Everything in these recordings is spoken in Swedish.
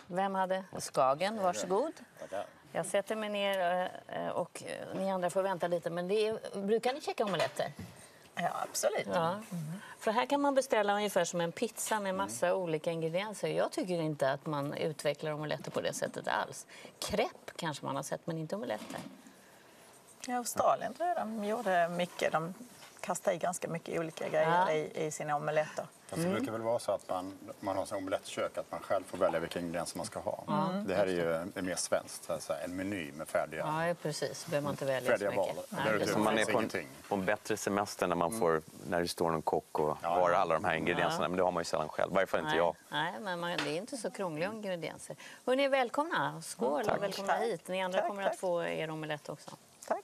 Vem hade Skagen? Varsågod. Jag sätter mig ner och ni andra får vänta lite. Men brukar ni checka omeletter? Ja, absolut. Ja. För här kan man beställa ungefär som en pizza med massa olika ingredienser. Jag tycker inte att man utvecklar omeletter på det sättet alls. Crepe kanske man har sett, men inte omeletter. I Australien tror jag de gjorde mycket. De kastade i ganska mycket olika grejer i sina omeletter. Fast det brukar väl vara så att man har en omelettkök, att man själv får välja vilka ingredienser man ska ha. Det här är ju mer svenskt, så här, en meny med färdiga, ja, precis. Behöver man inte välja färdiga så val. mycket. Så man är på en bättre semester när man får, när det står någon kock och har alla de här ingredienserna. Men det har man ju sällan själv, i varje fall inte jag. Nej, men det är inte så krångliga ingredienser. Hörrni, välkomna. Skål och välkomna hit. Ni andra kommer att få er omelett också. Tack.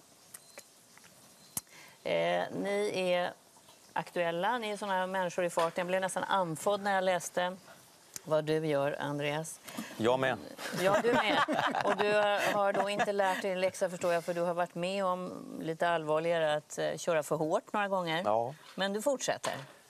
Ni är aktuella, ni är sådana här människor i farten. Jag blev nästan andfådd när jag läste vad du gör, Andreas. Jag med. Ja, du med. Och du har då inte lärt dig läxa, förstår jag, för du har varit med om lite allvarligare att köra för hårt några gånger. Ja. Men du fortsätter.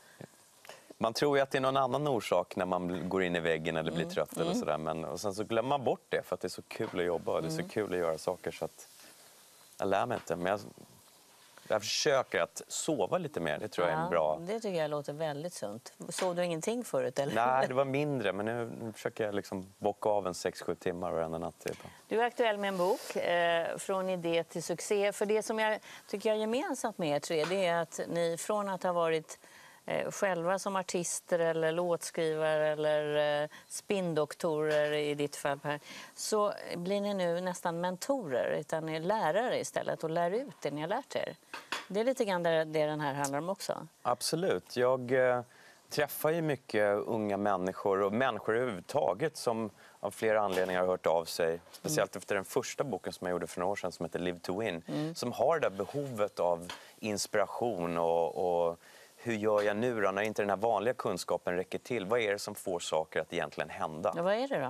Man tror ju att det är någon annan orsak när man går in i väggen eller blir trött eller sådär. Men och sen så glömmer man bort det för att det är så kul att jobba och det är så kul att göra saker så att jag lär mig inte. Men jag försöker att sova lite mer, det tror jag är en bra... Det tycker jag låter väldigt sunt. Sov du ingenting förut, eller? Nej, det var mindre, men nu försöker jag liksom bocka av en 6-7 timmar varenda natt. Typ. Du är aktuell med en bok, Från idé till succé. För det som jag tycker jag är gemensamt med er tre, det är att ni från att ha varit själva som artister eller låtskrivare eller spindoktorer i ditt fall här, så blir ni nu nästan mentorer, utan ni är lärare istället och lär ut det ni har lärt er. Det är lite grann det den här handlar om också. Absolut. Jag träffar ju mycket unga människor och människor överhuvudtaget som av flera anledningar har hört av sig. Speciellt efter den första boken som jag gjorde för några år sedan som heter Live to Win. Som har det där behovet av inspiration och hur gör jag nu då när inte den här vanliga kunskapen räcker till? Vad är det som får saker att egentligen hända? Ja, vad är det då?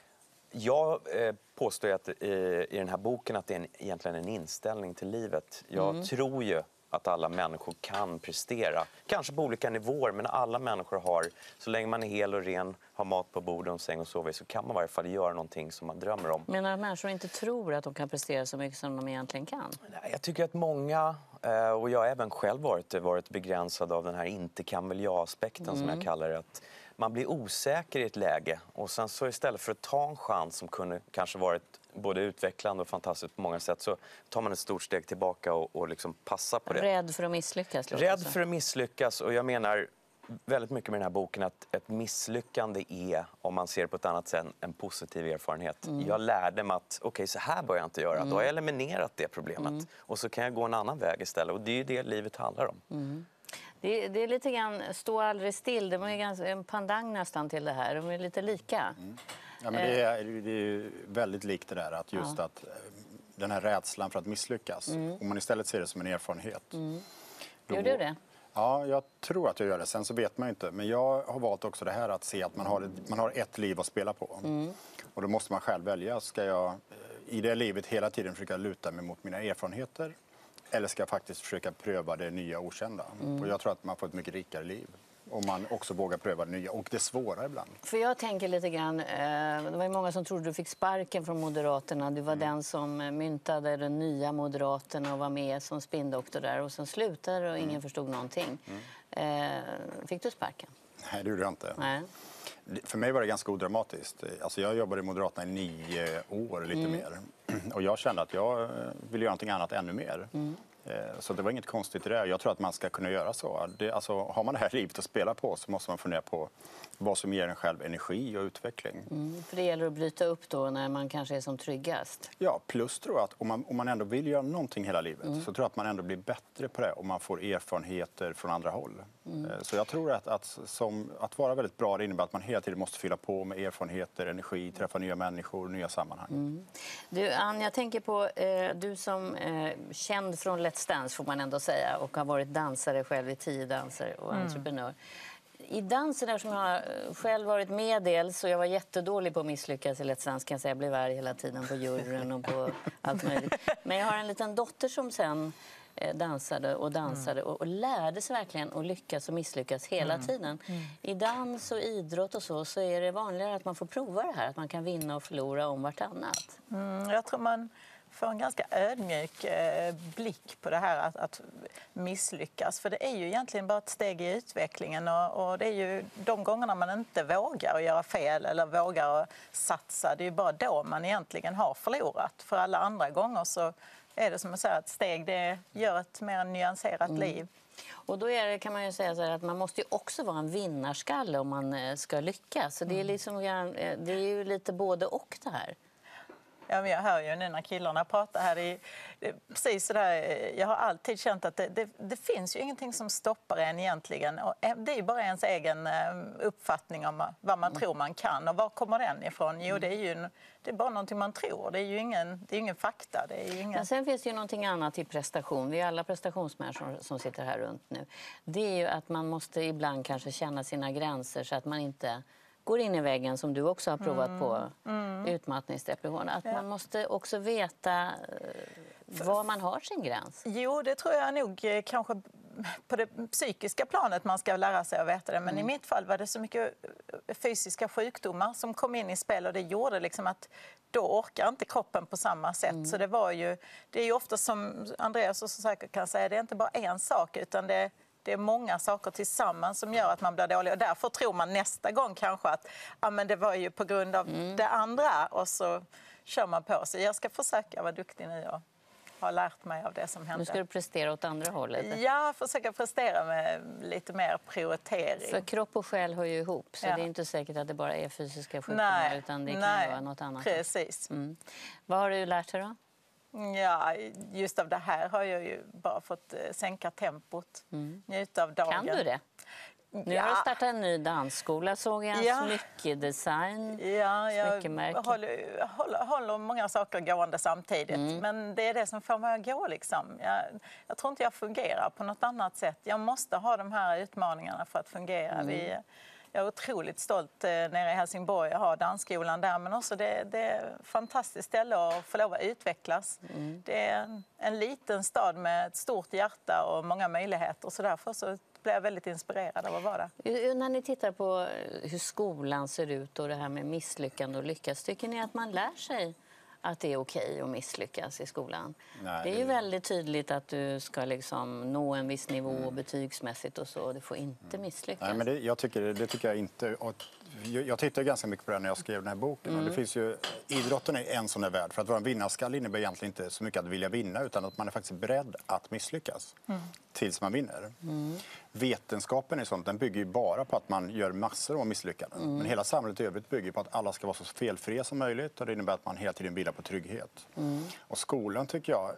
Jag påstår att i den här boken att det är egentligen en inställning till livet. Jag tror ju att alla människor kan prestera. Kanske på olika nivåer, men alla människor har, så länge man är hel och ren, har mat på bordet och säng och sover, så kan man i varje fall göra någonting som man drömmer om. Men att människor inte tror att de kan prestera så mycket som de egentligen kan? Jag tycker att många, och jag har även själv varit begränsad av den här inte kan väl jag-aspekten som jag kallar det. Att man blir osäker i ett läge och sen så istället för att ta en chans som kunde kanske varit både utvecklande och fantastiskt på många sätt, så tar man ett stort steg tillbaka och liksom passar på det. Rädd för att misslyckas? Rädd för att misslyckas, och jag menar väldigt mycket med den här boken att ett misslyckande är, om man ser det på ett annat sätt, en positiv erfarenhet. Jag lärde mig att okej, så här bör jag inte göra. Då har jag eliminerat det problemet. Och så kan jag gå en annan väg istället. Och det är ju det livet handlar om. Det är lite grann stå aldrig still. Det var ju ganska en pandang nästan till det här. De är lite lika. Ja, men det är ju väldigt likt det där att just att den här rädslan för att misslyckas. Om man istället ser det som en erfarenhet. Gör du det? Ja, jag tror att jag gör det. Sen så vet man ju inte. Men jag har valt också det här att se att man har ett liv att spela på. Och då måste man själv välja. Ska jag i det livet hela tiden försöka luta mig mot mina erfarenheter? Eller ska jag faktiskt försöka pröva det nya okända? Och jag tror att man får ett mycket rikare liv. Om man också vågar pröva det nya. Och det är svårare ibland. För jag tänker lite grann, det var ju många som trodde du fick sparken från Moderaterna. Du var den som myntade den nya Moderaterna och var med som spindoktor där. Och sen slutade och ingen förstod någonting. Fick du sparken? Nej, det gjorde jag inte. Nej. För mig var det ganska odramatiskt. Alltså jag jobbade i Moderaterna i 9 år, lite mer. Och jag kände att jag ville göra någonting annat ännu mer. Så det var inget konstigt i det. Jag tror att man ska kunna göra så. Alltså, har man det här livet att spela på så måste man fundera på vad som ger en själv energi och utveckling. För det gäller att bryta upp då när man kanske är som tryggast. Ja, plus tror jag att om man ändå vill göra någonting hela livet så tror jag att man ändå blir bättre på det om man får erfarenheter från andra håll. Så jag tror att vara väldigt bra, det innebär att man hela tiden måste fylla på med erfarenheter, energi, träffa nya människor, nya sammanhang. Du, Ann, jag tänker på du som känd från Let's Dance får man ändå säga och har varit dansare själv i 10 danser och entreprenör. I dansen, där som jag själv varit med dels, så jag var jättedålig på att misslyckas i Let's Dance, kan jag säga. Jag blev arg hela tiden på juryn och på allt möjligt. Men jag har en liten dotter som sen dansade och lärde sig verkligen att lyckas och misslyckas hela tiden. I dans och idrott och så är det vanligare att man får prova det här, att man kan vinna och förlora om vartannat. Jag tror man får en ganska ödmjuk blick på det här att misslyckas. För det är ju egentligen bara ett steg i utvecklingen och det är ju de gångerna man inte vågar göra fel eller vågar satsa, det är ju bara då man egentligen har förlorat. För alla andra gånger så är det som att säga att steg det gör ett mer nyanserat liv. Och då kan man ju säga så här att man måste ju också vara en vinnarskalle om man ska lyckas. Så det är liksom, det är ju lite både och det här. Ja, men jag hör ju nu när killarna pratar här, det är precis så där, jag har alltid känt att det finns ju ingenting som stoppar en egentligen. Och det är ju bara ens egen uppfattning om vad man tror man kan. Och var kommer den ifrån? Jo, det är bara någonting man tror. Det är ju ingen fakta. Det är ju ingen... Men sen finns det ju någonting annat i prestation. Vi är alla prestationsmänniskor som sitter här runt nu. Det är ju att man måste ibland kanske känna sina gränser så att man inte går in i väggen som du också har provat på utmattningsdepression. Att man måste också veta var man har sin gräns. Jo, det tror jag nog kanske på det psykiska planet man ska lära sig att veta det. Men i mitt fall var det så mycket fysiska sjukdomar som kom in i spel och det gjorde liksom att då orkar inte kroppen på samma sätt. Så det är ju ofta som Andreas så säkert kan säga, det är inte bara en sak utan det är många saker tillsammans som gör att man blir dålig. Och därför tror man nästa gång kanske att men det var ju på grund av det andra. Och så kör man på sig. Jag ska försöka vara duktig nu och ha lärt mig av det som hände. Nu ska du prestera åt andra hållet. Ja, försöka prestera med lite mer prioritering. För kropp och själ hör ju ihop. Så det är inte säkert att det bara är fysiska sjukdomar utan det kan vara något annat. Precis. Vad har du lärt dig då? Ja, just av det här har jag ju bara fått sänka tempot, njuta av dagen. Kan du det? Nu har du startat en ny dansskola, såg jag. Smyckedesign, smyckemärke. Jag håller många saker gående samtidigt. Men det är det som får mig att gå. Liksom. Jag tror inte jag fungerar på något annat sätt. Jag måste ha de här utmaningarna för att fungera. Jag är otroligt stolt nere i Helsingborg att ha dansskolan där. Men också det är ett fantastiskt ställe att få lov att utvecklas. Det är en liten stad med ett stort hjärta och många möjligheter. Så därför så blir jag väldigt inspirerad av att vara där. När ni tittar på hur skolan ser ut och det här med misslyckande och lyckas, tycker ni att man lär sig att det är okej att misslyckas i skolan? Nej, det är ju väldigt tydligt att du ska liksom nå en viss nivå betygsmässigt och så. Du får inte misslyckas. Nej, men det tycker jag inte. Och jag tittar ganska mycket på det när jag skrev den här boken. Och det finns ju, idrotten är en sån är värld. För att vara en vinnarskalle innebär egentligen inte så mycket att vilja vinna utan att man är faktiskt beredd att misslyckas tills man vinner. Vetenskapen är sånt, den bygger ju bara på att man gör massor av misslyckanden. Men hela samhället i övrigt bygger på att alla ska vara så felfria som möjligt och det innebär att man hela tiden vilar på trygghet. Och skolan tycker jag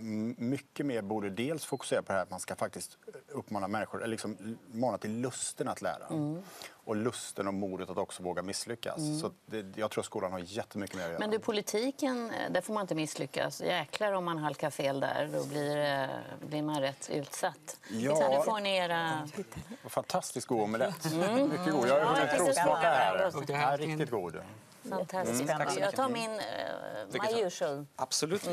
mycket mer borde dels fokusera på det här att man ska faktiskt uppmana människor, eller liksom mana till lusten att lära. Och lusten och modet att också våga misslyckas. Så jag tror skolan har jättemycket mer att göra. Men du, politiken, där får man inte misslyckas. Jäklar om man halkar fel där, då blir man rätt utsatt. Ja. Så nu får ni era... Fantastiskt god omelett. Mycket god. Jag har hunnit provsmaka här. Ja, riktigt god. Fantastiskt. Jag tar min my usual. Absolut.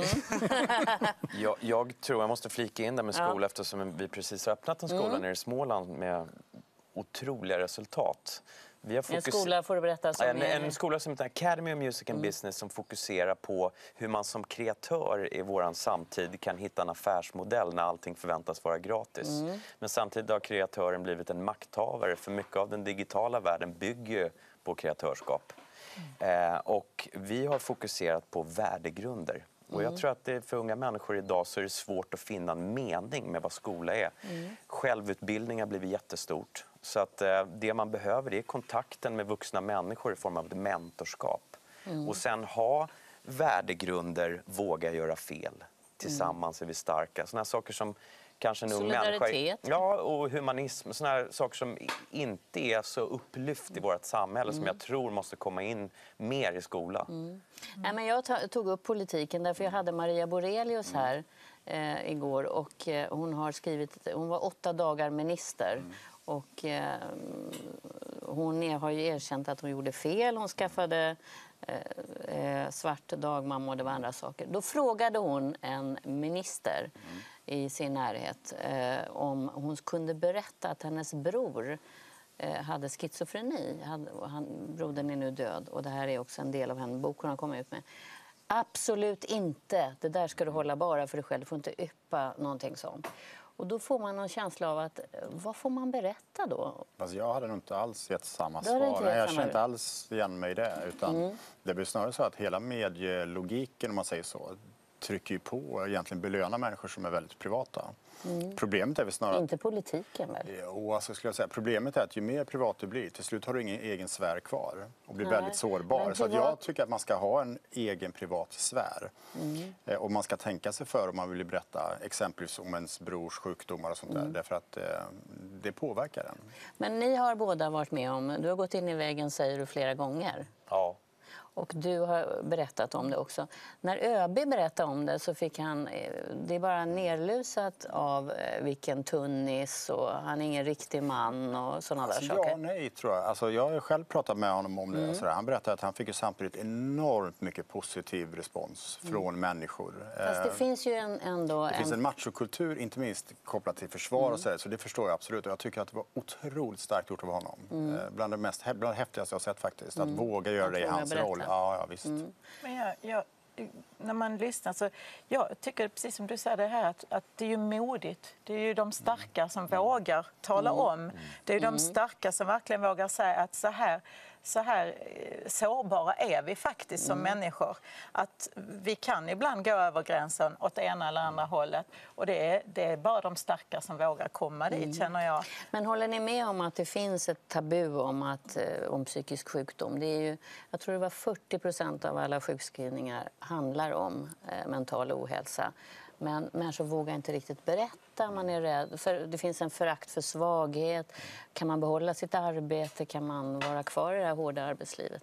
Jag tror jag måste flika in där med skola eftersom vi precis har öppnat en skola nere i Småland med otroliga resultat. Vi har En skola får du berätta som en skola som heter Academy of Music and Business som fokuserar på hur man som kreatör i våran samtid kan hitta en affärsmodell när allting förväntas vara gratis. Men samtidigt har kreatören blivit en makthavare för mycket av den digitala världen bygger på kreatörskap. Och vi har fokuserat på värdegrunder. Och jag tror att det för unga människor idag så är det svårt att finna en mening med vad skola är. Självutbildning har blivit jättestort. Så att det man behöver är kontakten med vuxna människor i form av ett mentorskap. Och sen ha värdegrunder, våga göra fel. Tillsammans är vi starka. Sådana saker som kanske en ung människa... Ja, och humanism. Sådana här saker som inte är så upplyft i vårt samhälle som jag tror måste komma in mer i skolan. Nej, men jag tog upp politiken därför jag hade Maria Borelius här igår och hon har skrivit, hon var 8 dagar minister och hon har ju erkänt att hon gjorde fel, hon skaffade svart dagmamma och det var andra saker. Då frågade hon en minister i sin närhet om hon kunde berätta att hennes bror hade schizofreni. Brodern är nu död och det här är också en del av henne bok hon har kommit ut med. Absolut inte. Det där ska du hålla bara för dig själv. Du får inte yppa någonting sånt. Och då får man en känsla av att, vad får man berätta då? Alltså jag hade nog inte alls gett samma Du hade inte svar. gett Jag samma- känner inte alls igen mig i det. Utan det blir snarare så att hela medielogiken, om man säger så, trycker ju på och egentligen belönar människor som är väldigt privata. Problemet är väl snarare... Inte politiken väl? Jo, alltså skulle jag säga. Problemet är att ju mer privat du blir, till slut har du ingen egen sfär kvar och blir Nej, väldigt sårbar. men Så att privat- jag tycker att man ska ha en egen privat sfär. Och man ska tänka sig för om man vill berätta exempelvis om ens brors sjukdomar och sånt där. Därför att det påverkar en. Men ni har båda varit med om, du har gått in i väggen säger du flera gånger. Ja. Och du har berättat om det också. När ÖB berättade om det så fick han, det är bara nerlusat av vilken tunnis och han är ingen riktig man och sådana där saker. Ja, nej tror jag. Alltså, jag har själv pratat med honom om det. Han berättade att han fick ju samtidigt enormt mycket positiv respons från människor. Fast det finns ju ändå Det finns en machokultur, inte minst kopplat till försvar och så det förstår jag absolut. Och jag tycker att det var otroligt starkt gjort av honom. Bland det häftigaste jag har sett faktiskt. Att våga göra det i hans roll. Ja, visst. Men när man lyssnar så jag tycker precis som du säger det här att det är ju modigt. Det är ju de starka som vågar tala om. Det är ju de starka som verkligen vågar säga att så här sårbara är vi faktiskt som människor. Att vi kan ibland gå över gränsen åt det ena eller andra hållet. Och det är bara de starka som vågar komma dit, känner jag. Men håller ni med om att det finns ett tabu om psykisk sjukdom? Det är ju, jag tror det var 40% av alla sjukskrivningar handlar om mental ohälsa. Men människor vågar inte riktigt berätta, man är rädd. För det finns en förakt för svaghet. Kan man behålla sitt arbete? Kan man vara kvar i det här hårda arbetslivet?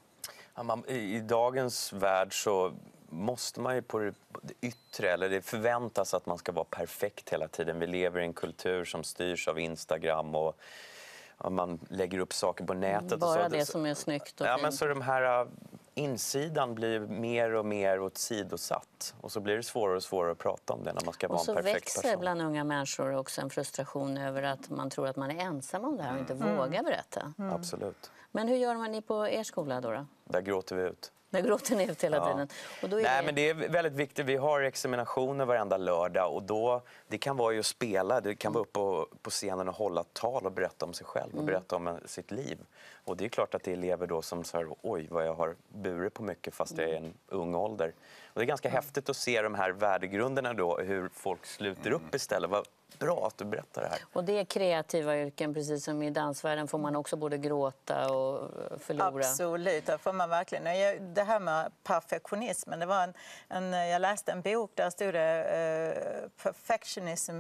Ja, i dagens värld så måste man ju på det yttre, eller det förväntas att man ska vara perfekt hela tiden. Vi lever i en kultur som styrs av Instagram och man lägger upp saker på nätet. Bara och så. det som är snyggt och ja, fint. men så de här insidan blir mer och mer åsidosatt. Och så blir det svårare och svårare att prata om det när man ska vara Och så en perfekt växer person. bland unga människor också en frustration över att man tror att man är ensam om det här och inte vågar berätta. Absolut. Men hur gör man på er skola då? Där gråter vi ut. Där gråter ni ut hela Ja. tiden. Och då är Nej, men det är väldigt viktigt. Vi har examinationer varenda lördag och då, det kan vara ju att spela, det kan vara upp på scenen och hålla tal och berätta om sig själv och berätta om sitt liv. Och det är klart att det är elever då som säger oj vad jag har burit på mycket fast jag är i en ung ålder. Och det är ganska häftigt att se de här värdegrunderna då, hur folk sluter upp istället. Vad bra att du berättar det här. Och det är kreativa yrken, precis som i dansvärlden får man också både gråta och förlora. Absolut, det får man verkligen. Det här med perfektionismen, det var jag läste en bok där stod det perfectionism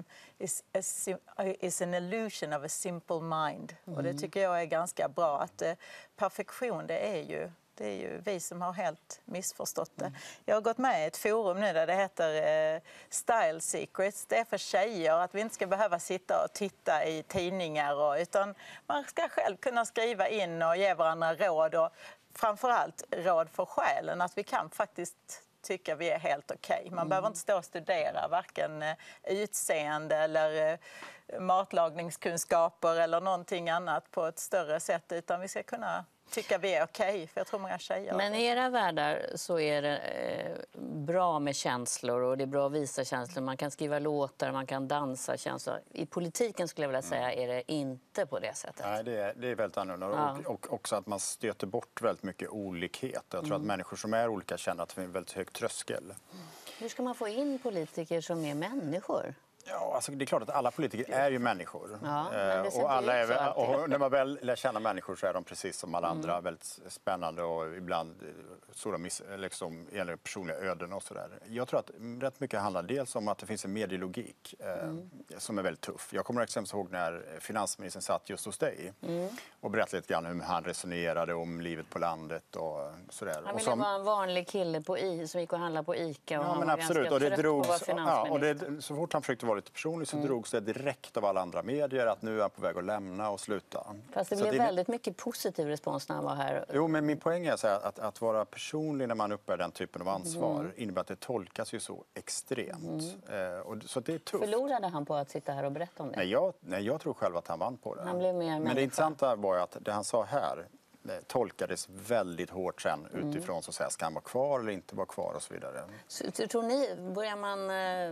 is an illusion of a simple mind. Och det tycker jag är ganska bra, att perfektion det är ju vi som har helt missförstått det. Jag har gått med i ett forum nu där det heter Style Secrets. Det är för tjejer, att vi inte ska behöva sitta och titta i tidningar. Utan man ska själv kunna skriva in och ge varandra råd. Och framförallt råd för själen. Att vi kan faktiskt tycka vi är helt okej. Man behöver inte stå och studera varken utseende eller matlagningskunskaper eller någonting annat på ett större sätt. Utan vi ska kunna tycka vi är okej, för jag tror många tjejer. Men i era världar så är det bra med känslor och det är bra att visa känslor. Man kan skriva låtar, man kan dansa känslor. I politiken skulle jag vilja säga är det inte på det sättet. Nej, det är väldigt annorlunda. Ja. Och också att man stöter bort väldigt mycket olikhet. Jag tror att människor som är olika känner att det är en väldigt hög tröskel. Hur ska man få in politiker som är människor? Ja, alltså det är klart att alla politiker är ju människor. Ja, men det ser och alla inte ut så är, alltid. och när man väl lär känna människor så är de precis som alla andra väldigt spännande och ibland stora gäller personliga öden och sådär. Jag tror att rätt mycket handlar dels om att det finns en medielogik som är väldigt tuff. Jag kommer exempelvis ihåg när finansministern satt just hos dig och berättade lite grann hur han resonerade om livet på landet och sådär. Han ville vara en vanlig kille som gick och handlade på ICA och Ja, han men var absolut. ganska Och det trött på att vara drogs, finansminister. så fort han försökte vara lite personligt så drogs det direkt av alla andra medier att nu är han på väg att lämna och sluta. Fast det blev väldigt mycket positiv respons när han var här. Jo, men min poäng är så här, att vara personlig när man uppbär den typen av ansvar innebär att det tolkas ju så extremt. Och, så det är tufft. Förlorade han på att sitta här och berätta om det? Nej, jag tror själv att han vann på det. Han blev mer men det intressanta var ju att det han sa här tolkades väldigt hårt sen utifrån så att säga, ska han vara kvar eller inte vara kvar och så vidare. Så, tror ni, börjar man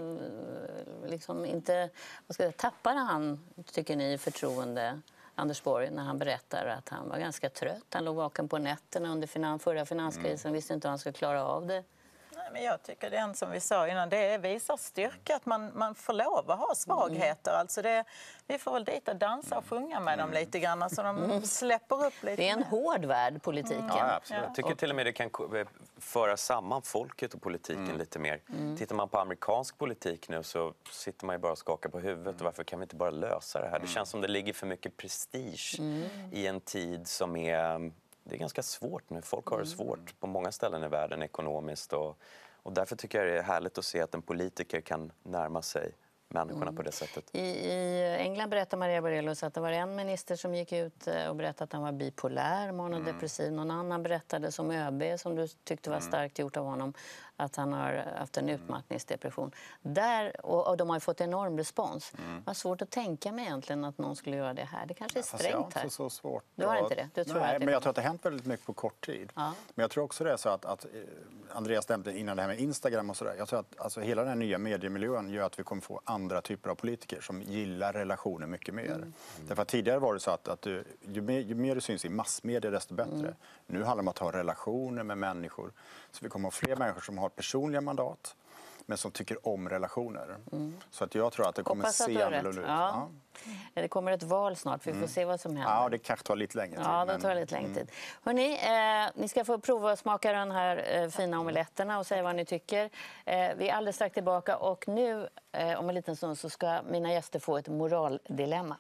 liksom inte, tappade han, tycker ni, förtroende, Anders Borg, när han berättar att han var ganska trött? Han låg vaken på nätterna under förra finanskrisen, visste inte hur han skulle klara av det. Nej, men jag tycker det är som vi sa innan, det visar styrka att man får lov att ha svagheter. Alltså vi får väl dit och dansa och sjunga med dem lite grann så de släpper upp lite. Det är en hård värld, politiken. Ja, absolut. Jag tycker till och med det kan föra samman folket och politiken lite mer. Tittar man på amerikansk politik nu så sitter man ju bara och skakar på huvudet. Och varför kan vi inte bara lösa det här? Det känns som det ligger för mycket prestige i en tid som är... Det är ganska svårt nu. Folk har det svårt på många ställen i världen ekonomiskt. Och därför tycker jag det är härligt att se att en politiker kan närma sig människorna på det sättet. I England berättar Maria Borelius att det var en minister som gick ut och berättade att han var bipolär, manodepressiv. Någon annan berättade som ÖB, som du tyckte var starkt gjort av honom, att han har haft en utmattningsdepression. Och de har ju fått enorm respons. Det var svårt att tänka mig egentligen att någon skulle göra det här. Det kanske är strängt här. Så svårt. Du har inte det? Du tror Nej, men jag tror att det har hänt väldigt mycket på kort tid. Ja. Men jag tror också det är så att Andreas nämnde innan det här med Instagram och sådär. Jag tror att alltså, hela den här nya mediemiljön gör att vi kommer få andra typer av politiker som gillar relationer mycket mer. Därför att tidigare var det så att ju mer det syns i massmedia desto bättre. Nu handlar det om att ha relationer med människor. Så vi kommer att ha fler människor som har personliga mandat men som tycker om relationer. Så att jag tror att det kommer se annorlunda ut. Ja. Det kommer ett val snart, vi får se vad som händer. Ja, det kanske tar lite längre tid. Ja, det tar lite längre tid. Hörrni, ni ska få prova att smaka den här fina omeletterna och säga vad ni tycker. Vi är alldeles strax tillbaka och nu om en liten stund så ska mina gäster få ett moraldilemma.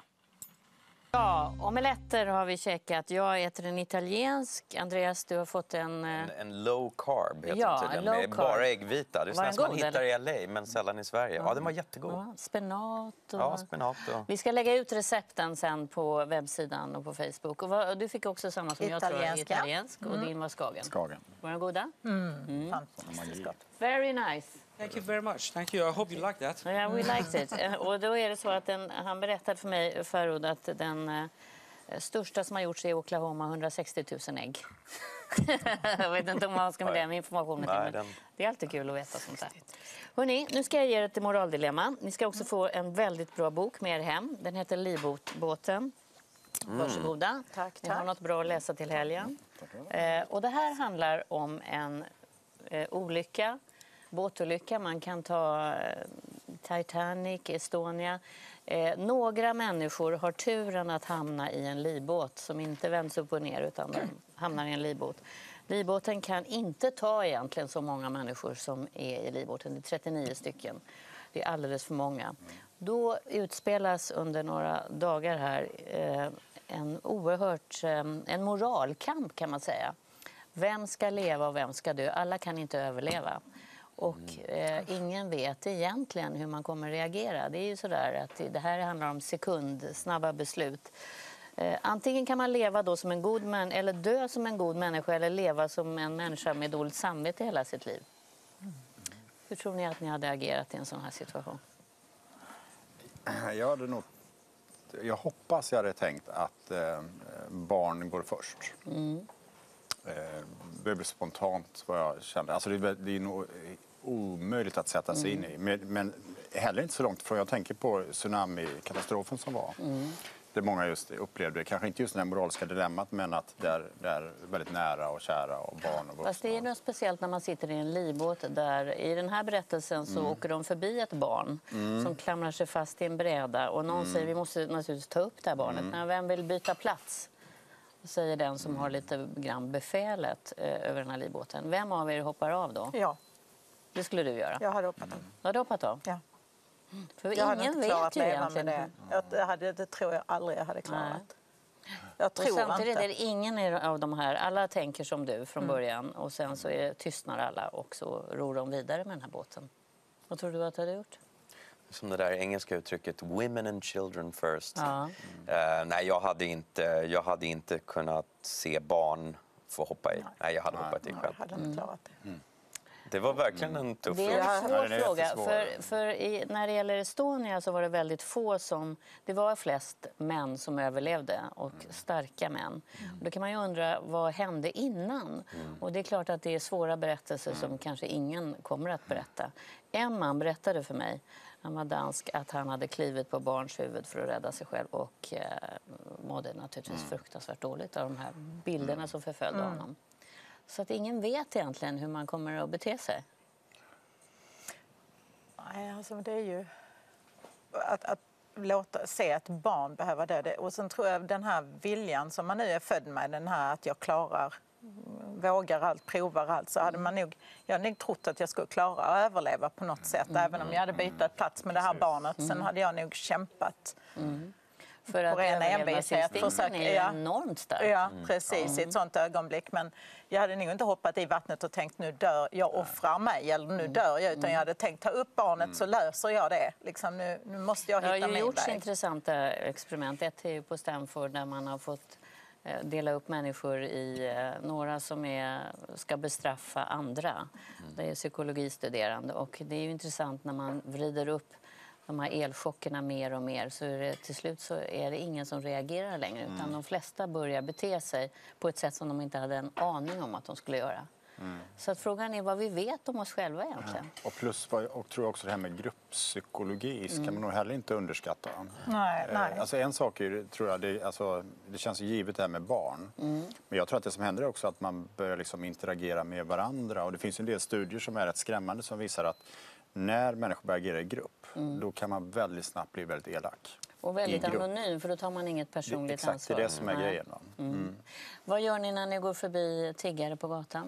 Ja, omeletter har vi käkat. Jag äter en italiensk. Andreas, du har fått en low carb heter Ja, det tydligen, low med carb. bara äggvita. Det är Var den sånt som man god, hittar eller? i LA, men sällan i Sverige. Ja, den var jättegod. ja, spenat. Och... Ja, spenat och... Vi ska lägga ut recepten sen på webbsidan och på Facebook. Och du fick också samma som jag tror, italiensk. Och din var Skagen. Var den goda? Fantastiskt gott. Very nice. Thank you very much. Thank you. I hope you like that. Yeah, we liked it. Och då är det så att han berättade för mig förut att den största som har gjorts i Oklahoma 160 000 ägg. Jag vet inte om man ska med den informationen. Nej, men det är alltid kul att veta sånt här. Hörrni, nu ska jag ge er ett moraldilemma. Ni ska också få en väldigt bra bok med er hem. Den heter Livbåten. Varsågoda. Tack. Ni har något bra att läsa till helgen. Och det här handlar om en olycka, båtolycka. Man kan ta Titanic, Estonia. Några människor har turen att hamna i en livbåt som inte vänds upp och ner utan de hamnar i en livbåt. Livbåten kan inte ta egentligen så många människor som är i livbåten. Det är 39 stycken. Det är alldeles för många. Då utspelas under några dagar här en moralkamp kan man säga. Vem ska leva och vem ska dö? Alla kan inte överleva. Och ingen vet egentligen hur man kommer reagera. Det är ju sådär att det här handlar om snabba beslut. Antingen kan man leva då som en god människa eller dö som en god människa eller leva som en människa med dåligt samvete hela sitt liv. Hur tror ni att ni hade agerat i en sån här situation? Jag hoppas jag hade tänkt att barn går först. Det blev spontant vad jag kände. Alltså det är nog omöjligt att sätta sig in i. Men heller inte så långt för jag tänker på tsunami-katastrofen som var. Det många just upplevde, kanske inte just det här moraliska dilemmat men att det är väldigt nära och kära och barn och vuxna. Fast det är något speciellt när man sitter i en livbåt där i den här berättelsen så åker de förbi ett barn som klamrar sig fast i en bräda och någon säger vi måste naturligtvis ta upp det här barnet. Men vem vill byta plats? Säger den som har lite grann befälet över den här livbåten. Vem av er hoppar av då? Ja, Det skulle du göra. jag hade hoppat av. Du hade hoppat av? Ja. För Jag hade ingen inte vet klarat ju leva egentligen. med det. Det tror jag aldrig jag hade klarat. Jag Och tror samtidigt inte. är det ingen av de här, alla tänker som du från början och sen så tystnar alla och så ror de vidare med den här båten. Vad tror du att du hade gjort? som det där engelska uttrycket women and children first. Ja. Nej, jag hade inte kunnat se barn få hoppa i. Nej, jag hade hoppat i själv. Jag hade inte klarat det. Det var verkligen en tuff Det är en fråga. svår den är fråga. jättesvår. När det gäller Estonia så var det väldigt få som... Det var flest män som överlevde och starka män. Och då kan man ju undra, vad hände innan? Och det är klart att det är svåra berättelser som kanske ingen kommer att berätta. En man berättade för mig, han var dansk, att han hade klivit på barns huvud för att rädda sig själv och mådde naturligtvis fruktansvärt dåligt av de här bilderna som förföljde honom. Så att ingen vet egentligen hur man kommer att bete sig. Nej, alltså det är ju att se att barn behöver det. Och sen tror jag den här viljan som man nu är född med, den här att jag klarar, vågar allt, provar allt, så hade jag hade nog trott att jag skulle klara att överleva på något sätt. Även om jag hade bytt plats med det här barnet, sen hade jag nog kämpat. För att överlevnadsinstinkten är enormt stark. Ja, precis, i ett sånt ögonblick. Men jag hade nog inte hoppat i vattnet och tänkt nu dör jag, offrar mig eller nu dör jag. Utan jag hade tänkt ta upp barnet så löser jag det. Liksom, nu måste jag hitta min väg. Det har ju gjorts intressanta experiment. Ett är ju på Stanford där man har fått dela upp människor i några som ska bestraffa andra. Det är psykologistuderande. Och det är ju intressant när man vrider upp de här elchockerna mer och mer, så är det, till slut så är det ingen som reagerar längre, utan de flesta börjar bete sig på ett sätt som de inte hade en aning om att de skulle göra. Så att frågan är vad vi vet om oss själva egentligen. Och plus, och tror också det här med grupppsykologi kan man nog heller inte underskatta. Nej. Alltså en sak är, tror jag, det känns givet det här med barn. Men jag tror att det som händer är också att man börjar liksom interagera med varandra. Och det finns en del studier som är rätt skrämmande som visar att när människor börjar agera i grupp, då kan man väldigt snabbt bli väldigt elak. Och väldigt anonym, för då tar man inget personligt ansvar. Exakt, det är det som är grejen. Vad gör ni när ni går förbi tiggare på gatan?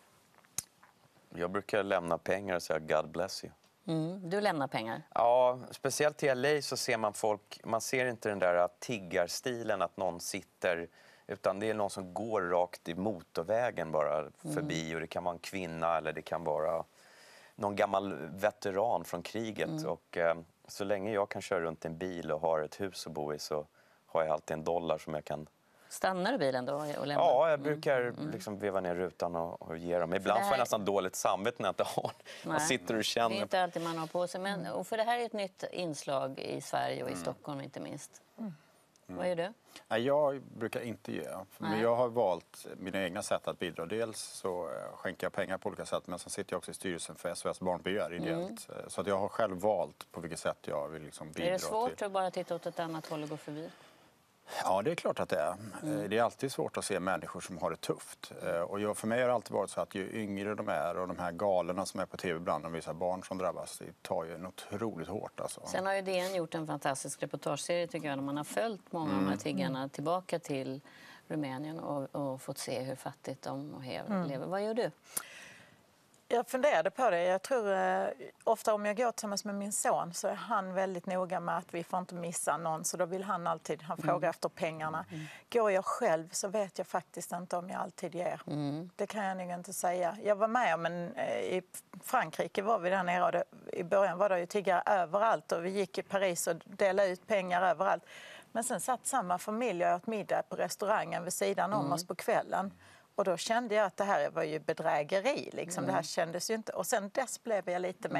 Jag brukar lämna pengar och säga God bless you. Du lämnar pengar? Ja, speciellt i LA så ser man folk, man ser inte den där tiggarstilen att någon sitter, utan det är någon som går rakt i motorvägen bara förbi, och det kan vara en kvinna eller det kan vara någon gammal veteran från kriget. Och så länge jag kan köra runt en bil och har ett hus att bo i så har jag alltid $1 som jag kan... Stannar du bilen då och lämnar? Ja, jag brukar liksom veva ner rutan och ge dem. Ibland får jag nästan dåligt samvete när jag inte har. Man sitter och känner. Det är inte alltid man har på sig. Men, och för det här är ett nytt inslag i Sverige och i Stockholm inte minst. Vad gör du? Nej, jag brukar inte ge. Men jag har valt mina egna sätt att bidra. Dels så skänker jag pengar på olika sätt, men sen sitter jag också i styrelsen för SOS Barnbyar ideellt. Så att jag har själv valt på vilket sätt jag vill liksom bidra till. Är det svårt att bara titta åt ett annat håll och gå förbi? Ja, det är klart att det är. Det är alltid svårt att se människor som har det tufft. Och för mig har det alltid varit så att ju yngre de är och de här galerna som är på tv ibland, de visar barn som drabbas, det tar ju otroligt hårt. Alltså. Sen har ju DN gjort en fantastisk reportageserie tycker jag, där man har följt många av de här tiggarna tillbaka till Rumänien och fått se hur fattigt de lever. Vad gör du? Jag funderade på det. Jag tror ofta om jag går tillsammans med min son så är han väldigt noga med att vi får inte missa någon. Så då vill han frågar efter pengarna. Går jag själv så vet jag faktiskt inte om jag alltid ger. Det kan jag nog inte säga. Jag var med om i Frankrike var vi där nere och i början var det ju tiggare överallt. Och vi gick i Paris och delade ut pengar överallt. Men sen satt samma familj och åt middag på restaurangen vid sidan om oss på kvällen. Och då kände jag att det här var ju bedrägeri. Liksom. Det här kändes ju inte. Och sen dess blev jag lite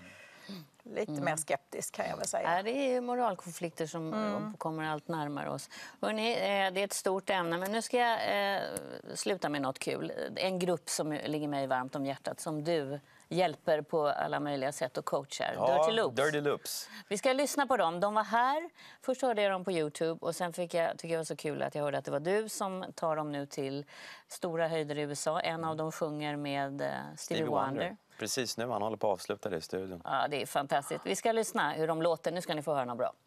mer skeptisk kan jag väl säga. Det är moralkonflikter som kommer allt närmare oss. Hörrni, det är ett stort ämne, men nu ska jag sluta med något kul. En grupp som ligger mig varmt om hjärtat som du hjälper på alla möjliga sätt och coachar. Ja, Dirty Loops. Vi ska lyssna på dem. De var här. Först hörde jag dem på YouTube och sen tycker jag det var så kul att jag hörde att det var du som tar dem nu till stora höjder i USA. En av dem sjunger med Stevie Wonder. Precis nu, han håller på att avsluta det i studion. Ja, det är fantastiskt. Vi ska lyssna hur de låter. Nu ska ni få höra något bra.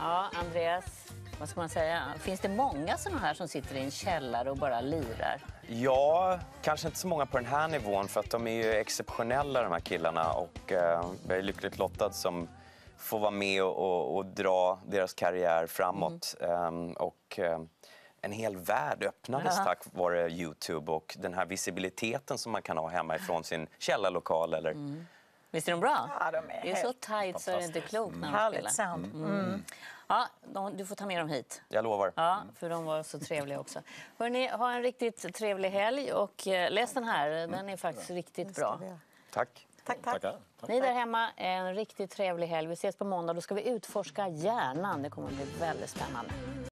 Ja, Andreas, vad ska man säga? Finns det många sådana här som sitter i en källare och bara lirar? Ja, kanske inte så många på den här nivån för att de är ju exceptionella de här killarna och jag är lyckligt lottad som får vara med och dra deras karriär framåt. En hel värld öppnades tack vare YouTube och den här visibiliteten som man kan ha hemma ifrån sin källarlokal eller... Visst är de bra? Ja, de är det är så tajt så är det inte klokt när de Härligt spelar. sound. Ja, du får ta med dem hit. Jag lovar. Ja, för de var så trevliga också. Hörrni, ha en riktigt trevlig helg och läs den här. Den är faktiskt riktigt bra. Tack. Tack. Tackar. Ni där hemma, en riktigt trevlig helg. Vi ses på måndag. Då ska vi utforska hjärnan. Det kommer att bli väldigt spännande.